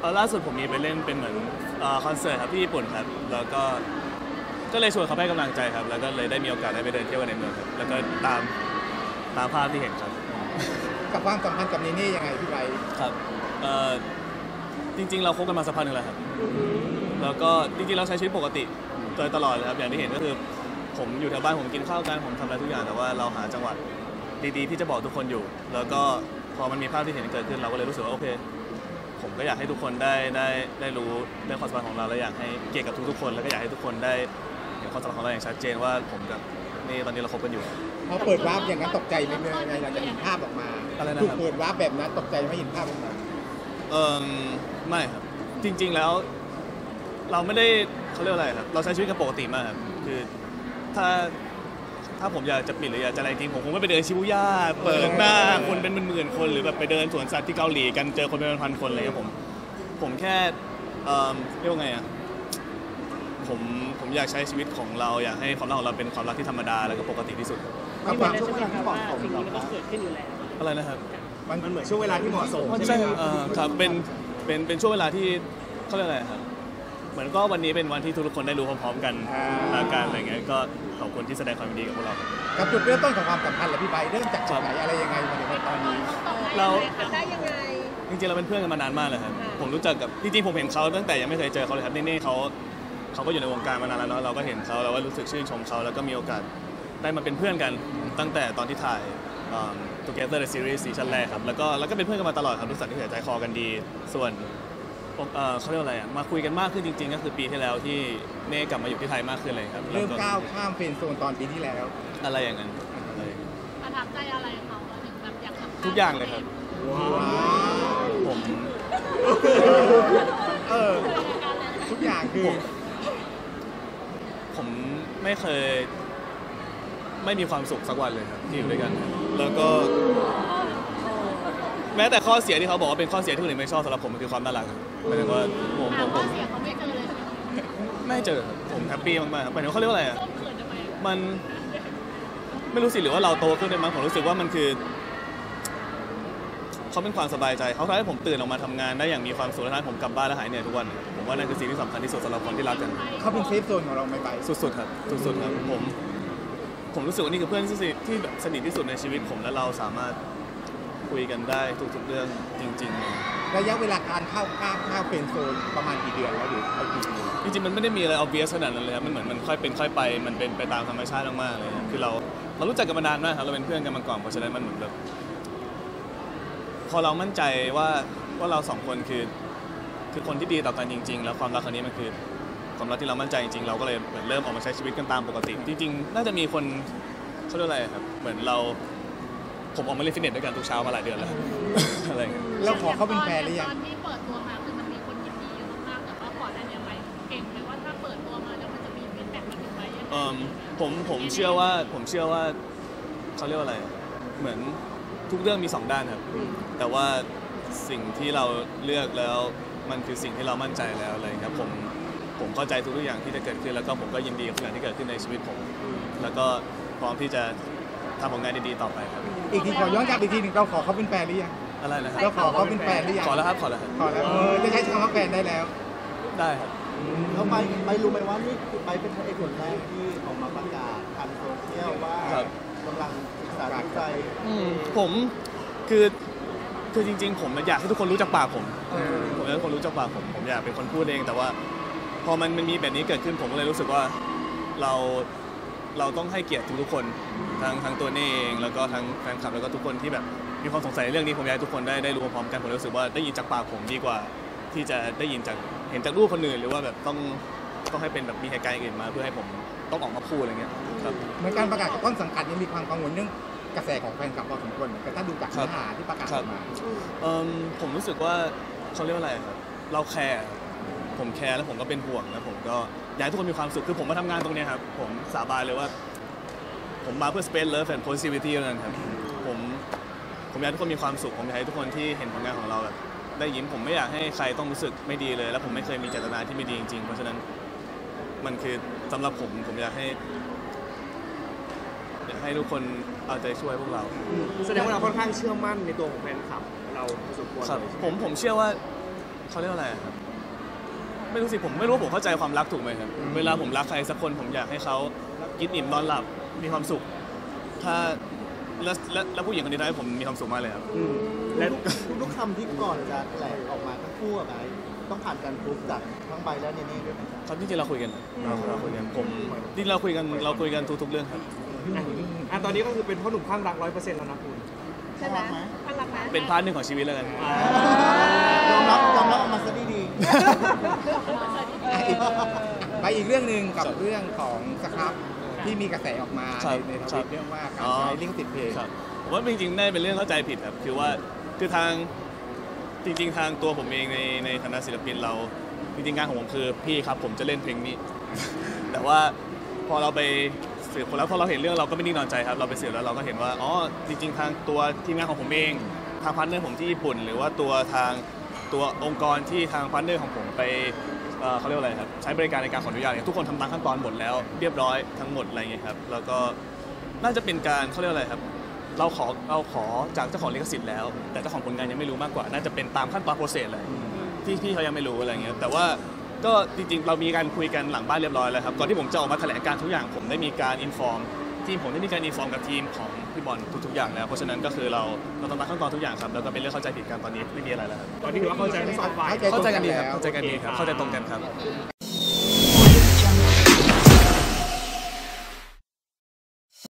ล่าสุดผมมีไปเล่นเป็นเหมือนคอนเสิร์ตครับที่ญี่ปุ่นครับแล้วก็เลยชวนเขาให้กำลังใจครับแล้วก็เลยได้มีโอกาสได้ไปเดินเที่ยวในเมืองครับแล้วก็ตามภาพที่เห็นครับกับความสัมพันธ์กับเนเน่ยังไงพี่ไบร์ทครับจริงๆเราคบกันมาสักพักหนึ่งแล้วครับแล้วก็จริงๆเราใช้ชีวิตปกติโดยตลอดเลยครับอย่างที่เห็นก็คือผมอยู่แถวบ้านผมกินข้าวกันผมทำอะไรทุกอย่างแต่ว่าเราหาจังหวะดีๆที่จะบอกทุกคนอยู่แล้วก็พอมันมีภาพที่เห็นเกิดขึ้นเราก็เลยรู้สึกว่าโอเคผมก็อยากให้ทุกคนได้รู้เรื่องความสัมพันธ์ของเราและอยากให้เกียรติกับทุกๆคนแล้วก็อยากให้ทุกคนได้เห็นความสัมพันธ์ของเราอย่างชัดเจนว่าผมกับนี่ตอนนี้เราคบกันอยู่พอเปิดวาร์ปอย่างนั้นตกใจไหมยังไงเราจะเห็นภาพออกมาถูกเปิดวาร์ปแบบนั้นตกใจไม่เห็นภาพออกมาไม่ครับจริงๆแล้วเราไม่ได้เขาเรียกอะไรครับเราใช้ชีวิตกันปกติมากครับคือถ้าผมอยากจะปิดหรืออยากจะอะไรจริงผมคงไม่ไปเดินชิบูย่าเปิดหน้าคนเป็นหมื่นๆคนหรือแบบไปเดินสวนสัตว์ที่เกาหลีกันเจอคนเป็นพันคนอะไรอย่างเงี้ยผมแค่เรียกว่าไงอ่ะผมอยากใช้ชีวิตของเราอยากให้ความรักของเราเป็นความรักที่ธรรมดาแล้วก็ปกติที่สุดนี่เหมือนช่วงเวลาที่เหมาะสมสิ่งนี้มันก็เกิดขึ้นอยู่แล้วอะไรนะครับมันเหมือนช่วงเวลาที่เหมาะสมใช่ครับเป็นช่วงเวลาที่เขาเรียกอะไรครับเหมือนก็วันนี้เป็นวันที่ทุกคนได้รู้พร้อมๆกันอาการอะไรเงี้ยก็ขอบคุณที่แสดงความยินดีกับพวกเรากับจุดเริ่มต้นของความสัมพันธ์เหรอพี่ไบร์ทเริ่มจากไหนอะไรยังไงมาถึงตอนนี้เราได้ยังไงจริงๆเราเป็นเพื่อนกันมานานมากเลยครับผมรู้จักกับจริงๆผมเห็นเขาตั้งแต่ยังไม่เคยเจอเขาเลยครับนี่เขาก็อยู่ในวงการมานานแล้วเนาะเราก็เห็นเขาเราก็รู้สึกชื่นชมเขาแล้วก็มีโอกาสได้มาเป็นเพื่อนกันตั้งแต่ตอนที่ถ่ายTogether the Series ซีซั่นแรกครับแล้วก็เป็นเพื่อนกันมาตลอดครับรู้สึกที่ใจคอกันดีส่วนเขาเรียกอะไรมาคุยกันมากขึ้นจริงๆก็คือปีที่แล้วที่เน่กลับมาอยู่ที่ไทยมากขึ้นเลยครับเริ่มก้าวข้ามเฟรนด์โซนตอนปีที่แล้วอะไรอย่างนั้นประทับใจอะไรเขาถึงแบบอยากทุกอย่างเลยครับผมทุกอย่างคือผมไม่เคยไม่มีความสุขสักวันเลยครับที่อยู่ด้วยกันแล้วก็แม้แต่ข้อเสียที่เขาบอกว่าเป็นข้อเสียที่คนอื่นไม่ชอบสำหรับผมมันคือความน่ารักหมายถึงว่าผมเสียเขาไม่เจอเลยไม่เจอผมแฮปปี้มากๆหมายถึงเขาเรียกว่าอะไรอ่ะมันไม่รู้สิหรือว่าเราโตขึ้นได้มั้งผมรู้สึกว่ามันคือเขาเป็นความสบายใจเขาทำให้ผมตื่นออกมาทำงานได้อย่างมีความสุขและทำให้ผมกลับบ้านและหายเหนื่อยทุกวันผมว่านั่นคือสิ่งที่สำคัญที่สุดสำหรับคนที่รักกันเขาเป็นเซฟโซนของเราไหมไปสุดๆครับสุดๆครับผมรู้สึกว่านี่คือเพื่อนที่แบบสนิทที่สุดในชีวิตผมและเราสามารถคุยกันได้ทุกๆเรื่องจริงๆระยะเวลาการเข้าเฟรนด์โซนประมาณกี่เดือนแล้วหรือกี่ปีจริงๆมันไม่ได้มีอะไร obvious ขนาดนั้นเลยครับมันเหมือนมันค่อยเป็นค่อยไปมันเป็นไปตามธรรมชาติมากๆเลยคือเรารู้จักกันมานานมากครับเราเป็นเพื่อนกันมาก่อนเพราะฉะนั้นมันเหมือนแบบพอเรามั่นใจว่าเราสองคนคือคนที่ดีต่อกันจริงๆแล้วความรักครั้งนี้มันคือความรักที่เรามั่นใจจริงๆเราก็เลยเหมือนเริ่มออกมาใช้ชีวิตกันตามปกติจริงๆน่าจะมีคนเขาเรียกอะไรครับเหมือนผมออกมาเล่นฟิตเนสด้วยกันทุกเช้ามาหลายเดือนแล้วอะไรเงี้ยแล้วขอเขาเป็นแฟนหรือยังตอนที่เปิดตัวมาคือมันมีคนยินดีอยู่มากแต่ว่าก่อนหน้านี้ไปเก่งไหมว่าถ้าเปิดตัวมาแล้วมันจะมีฟีดแบ็กมาถึงไปยังไงผมเชื่อว่าเขาเรียกว่าอะไรเหมือนทุกเรื่องมี2ด้านครับแต่ว่าสิ่งที่เราเลือกแล้วมันคือสิ่งที่เรามั่นใจแล้วอะไรครับผมเข้าใจทุกอย่างที่จะเกิดขึ้นแล้วก็ผมก็ยินดีกับทุกอย่างที่เกิดขึ้นในชีวิตผมแล้วก็พร้อมที่จะทำผลงานดีๆต่อไปครับอีกทีขอย้อนกลับอีกทีหนึ่งเราขอเขาเป็นแฟนหรือยังอะไรนะครับเราขอเขาเป็นแฟนหรือยังขอแล้วครับขอแล้วจะใช้คำว่าแฟนได้แล้วได้ครับแล้วไม่รู้ไหมว่านี่ไปเป็นไอ้คนแรกที่ออกมาประกาศทางโซเชียลว่ากำลังศึกษาดูใจผมคือจริงๆผมอยากให้ทุกคนรู้จักปากผมอยากให้ทุกคนรู้จักปากผมอยากเป็นคนพูดเองแต่ว่าพอมันมีแบบนี้เกิดขึ้นผมก็เลยรู้สึกว่าเราต้องให้เกียรติทุกคนทั้งตัวนี่เองแล้วก็ทั้งแฟนคลับแล้วก็ทุกคนที่แบบมีความสงสัยในเรื่องนี้ผมอยากให้ทุกคนได้รู้พร้อมกันผมรู้สึกว่าได้ยินจากปากผมดีกว่าที่จะได้ยินจากเห็นจากรูปคนอื่นหรือว่าแบบต้องให้เป็นแบบมีเหตุการณ์อื่นมาเพื่อให้ผมต้องออกมาพูดอะไรเงี้ยครับเหมือนการประกาศกับต้นสังกัดยังมีความกังวลเรื่องกระแสของแฟนคลับพอสมควรแต่ถ้าดูจากเนื้อหาที่ประกาศออกมาผมรู้สึกว่าเขาเรียกว่าอะไรครับเราแคร์ผมแคร์แล้วผมก็เป็นห่วงแล้วผมก็อยากให้ทุกคนมีความสุขคือผมมาทำงานตรงนี้ครับผมสาบานเลยว่าผมมาเพื่อ space love and positivity เท่านั้นครับผมอยากให้ทุกคนมีความสุขผมอยากให้ทุกคนที่เห็นผลงานของเราแบบได้ยิ้มผมไม่อยากให้ใครต้องรู้สึกไม่ดีเลยแล้วผมไม่เคยมีเจตนาที่ไม่ดีจริงๆเพราะฉะนั้นมันคือสำหรับผมอยากให้ทุกคนเอาใจช่วยพวกเราแสดงว่าเราค่อนข้างเชื่อมั่นในตัวของแฟนคลับเราสุดควรผมเชื่อว่าเขาเรียกว่าอะไรครับไม่รู้สิผมไม่รู้ว่าผมเข้าใจความรักถูกไหมครับเวลาผมรักใครสักคนผมอยากให้เขากินอิ่มนอนหลับมีความสุขถ้าแล้วผู้หญิงคนนี้ทำให้ผมมีความสุขมากเลยครับและทุกคำที่ก่อนจะแถลงออกมาทั้งคู่อะไบต้องผ่านการพูดจากทั้งใบและเนเน่ด้วยไหมครับจริงๆเราคุยกันเราคุยกันผมจริงๆเราคุยกันทุกๆเรื่องครับตอนนี้ก็คือเป็นพ่อหนุ่มข้างรัก 100% แล้วนะคุณใช่ไหมพลังนะเป็นพาร์ทหนึ่งของชีวิตแล้วกันยอมรับออกมาซะดีไปอีกเรื่องหนึ่งกับเรื่องของสครับที่มีกระแสออกมาในทวิตเรื่องว่าการใช้ลิงก์ติดเพลงครับผมว่าจริงๆน่าจะเป็นเรื่องเข้าใจผิดครับคือว่าคือทางจริงๆทางตัวผมเองในฐานะศิลปินเราจริงๆงานของผมคือพี่ครับผมจะเล่นเพลงนี้ แต่ว่าพอเราไปสืบคนแล้วพอเราเห็นเรื่องเราก็ไม่นิ่งนอนใจครับเราไปสืบแล้วเราก็เห็นว่าอ๋อจริงๆทางตัวทีมงานของผมเองทางพาร์ทเนอร์ผมที่ญี่ปุ่นหรือว่าตัวองค์กรที่ทางพาร์ทเนอร์ของผมไปเขาเรียกว่าอะไรครับใช้บริการในการขออนุญาตเนี่ยทุกคนทำตามขั้นตอนหมดแล้วเรียบร้อยทั้งหมดอะไรเงี้ยครับแล้วก็น่าจะเป็นการเขาเรียกว่าอะไรครับเราขอจากเจ้าของลิขสิทธิ์แล้วแต่เจ้าของผลงานยังไม่รู้มากกว่าน่าจะเป็นตามขั้นตอนโปรเซสเลยที่พี่เขายังไม่รู้อะไรเงี้ยแต่ว่าก็จริงๆเรามีการคุยกันหลังบ้านเรียบร้อยแล้วครับก่อนที่ผมจะออกมาแถลงการทุกอย่างผมได้มีการอินฟอร์มทีมผมได้มีการอินฟอร์มกับทีมของพี่บอลทุกๆอย่างแล้วเพราะฉะนั้นก็คือเราต้องตามขั้นตอนทุกอย่างครับแล้วก็เป็นเรื่องเข้าใจผิดกันตอนนี้ไม่มีอะไรแล้วครับตอนนี้ถือว่าเข้าใจทั้งสองฝ่ายเข้าใจกันดีครับเข้าใจกันดีครับเข้าใจตรงกันครับ